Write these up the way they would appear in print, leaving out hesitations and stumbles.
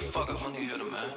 fuck up, money hitter, man.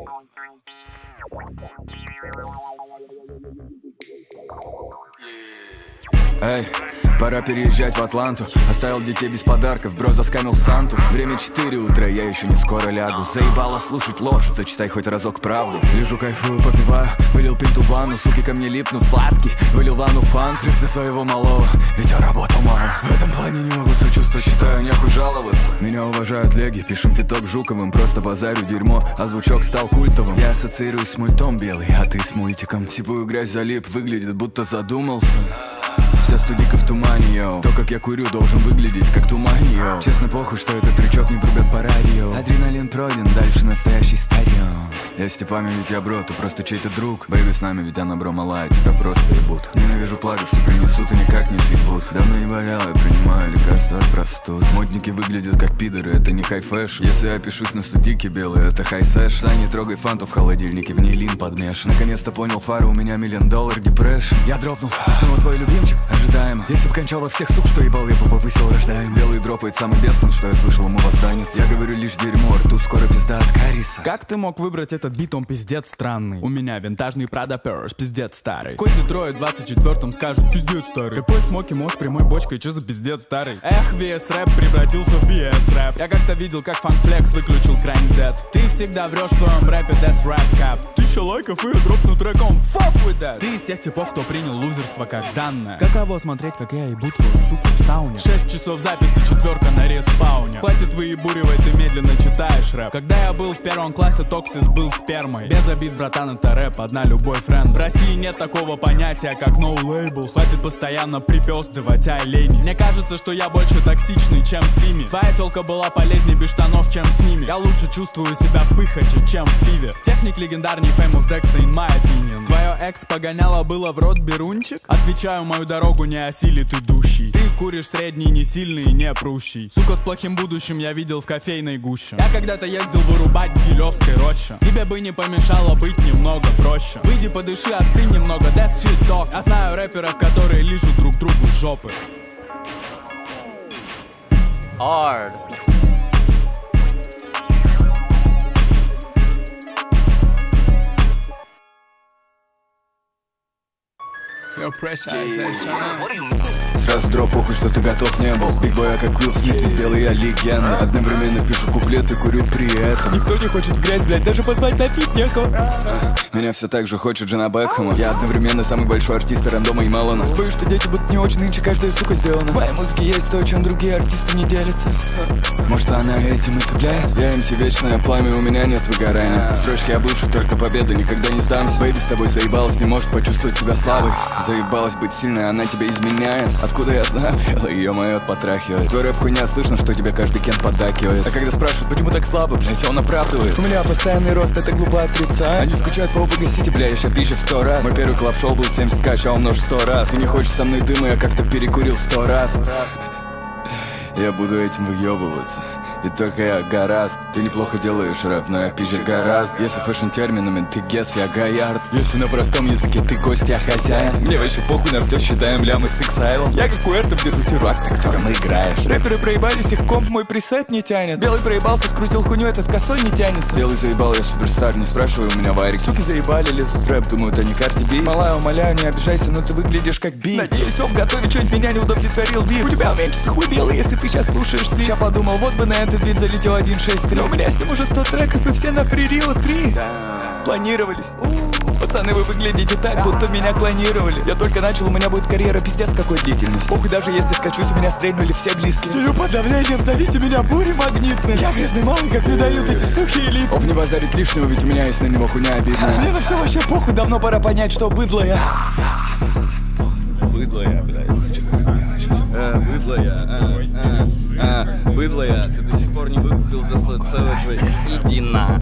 Эй, пора переезжать в Атланту. Оставил детей без подарков, бро заскамил Санту. Время 4 утра, я еще не скоро лягу. Заебало слушать ложь, зачитай хоть разок правду. Лежу, кайфую, попиваю, вылил пинту в ванну. Суки ко мне липнут, сладкий, вылил ванну фан. Слез для своего малого, ведь я работал мало. В этом плане не могу сочувствовать, считаю, нехуй жаловаться. Меня уважают леги, пишем фиток Жуковым. Просто базарю дерьмо, а звучок стал культовым. Я ассоциируюсь с мультом белый, а ты с мультиком. Сипую грязь залип, выглядит будто задумался. Вся студика в тумане, йоу. То, как я курю, должен выглядеть как туман, йоу. Честно, похуй, что этот трючок не врубят по радио. Адреналин пройден, дальше настоящий стадион. Я с типами, ведь я бро, ты просто чей-то друг. Бэйби с нами, ведь она бро малая, тебя просто ебут. Ненавижу платье, что принесут и никак не съебут. Давно не болел, я принимаю лекарства от простуд. Модники выглядят как пидоры, это не хай-фэш. Если я пишусь на студике белый, это хай-сэш. Сань, не трогай фанту в холодильнике, в ней лин подмешан. Наконец-то понял фара, у меня $1 миллион депрессион. Я дропнул, и снова твой любимчик, ожидаемо. Если б кончал во всех сук, что ебал, я бы повысил рождаем. Белый дропает самый беспон, что я слышал, ему возданец. Я говорю лишь дерьмо, рту скоро пизда от кариеса. Как ты мог выбрать этот бит, он пиздец странный. У меня винтажный Prada Purse, пиздец старый. Хоть и трое в 24-м скажут, пиздец старый. Какой смоки мозг прямой бочкой, чё за пиздец старый? Эх, VS рэп превратился в BS рэп. Я как-то видел, как Funk Flex выключил Crime Dead. Ты всегда врешь в своем рэпе, Death Rap Cap. 1000 лайков и я дропну треком Fuck with that. Ты из тех типов, кто принял лузерство как данное. Каково смотреть, как я ебу твою суку в сауне. 6 часов записи, 4 на респауне. Хватит выебуривать, ты медленно читаешь рэп. Когда я был в 1 классе, Токсис был спермой. Без обид, братан, это рэп, одна любой френд. В России нет такого понятия, как no label. Хватит постоянно припёздывать олени. Мне кажется, что я больше токсичный, чем Сими. Твоя тёлка была полезнее без штанов, чем с ними. Я лучше чувствую себя в пыхаче, чем в пиве. Техник легендарней Famous Dex, in my opinion. Твоё экс погоняло было в рот берунчик? Отвечаю, мою дорогу не осилит идущий. Ты куришь средний, не сильный, не прущий. Сука с плохим будущим я видел в кофейной гуще. Я когда-то ездил вырубать в Гилевской роще. Тебе бы не помешало быть немного проще. Выйди, подыши, остынь немного, that's shit talk. Я знаю рэперов, которые лижут друг другу жопы. Hard. Сразу дроп, похуй, что ты готов не был. Биг бой, я как Уилл Смит, ведь белый я легенда. Одновременно пишу куплеты, курю при этом. Никто не хочет в грязь, блядь, даже позвать на пить некого. Меня все так же хочет жена Бекхэма. Я одновременно самый большой артист рандома и Мелона. Боюсь, что дети будут не очень, нынче каждая сука сделана. В моей музыке есть то, чем другие артисты не делятся. Может, она этим и цепляет? Я МС вечное пламя, у меня нет выгорания. Строчки о бывших, только победа, никогда не сдамся. Бэйби с тобой заебалась, не может почувствовать себя слабой. Заебалась быть сильной, она тебя изменяет. Откуда я знаю, бело ее моет потрахивает. Твой рэп хуйня, слышно, что тебе каждый кент поддакивает. А когда спрашивают, почему так слабо, блять, он оправдывает. У меня постоянный рост, это глупо отрицать. Они скучают по Сити, бля, я ща пищу в 100 раз. Мой первый клаб-шоу был 70 кач, а умножь 100 раз. Ты не хочешь со мной дыма, я как-то перекурил 100 раз. Я буду этим выебываться, ведь только я гораст. Ты неплохо делаешь рэп, но я пизже гораздо. Если фэшн терминами, ты гес, я Гаярд. Если на простом языке, ты гость, я хозяин. Мне вообще похуй, на все считаем лямы с Exile. Я как Уэртов держу сервак, на котором играешь. Рэперы проебались, их комп мой пресет не тянет. Белый проебался, скрутил хуйню, этот косой не тянется. Белый заебал, я суперстар, не спрашивай у меня варик. Суки заебали, лезут в рэп, думают, они Карди Би. Малая, умоляю, не обижайся, но ты выглядишь как Би. Надеюсь, он в готове что-нибудь меня не удовлетворил биф. У тебя уменьшится хуй белый, если ты сейчас слушаешь слив. Я подумал, вот бы на этот бит залетел 1.6.3. Но у меня с ним уже 100 треков и все на фририло 3. Планировались. Пацаны, вы выглядите так, будто меня клонировали. Я только начал, у меня будет карьера пиздец какой длительности. Похуй, даже если скачусь, у меня стрельнули все близкие. Стою под давлением, зовите меня бурей магнитной. Я грязный малый, как мне дают эти сухи элиты. Оп, не базарит лишнего, ведь у меня есть на него хуйня обидная. Мне на все вообще похуй, давно пора понять, что быдло я. Быдло я, блядь. Быдло я, быдло я. Ты до сих пор не выкупил за целый же. Иди на.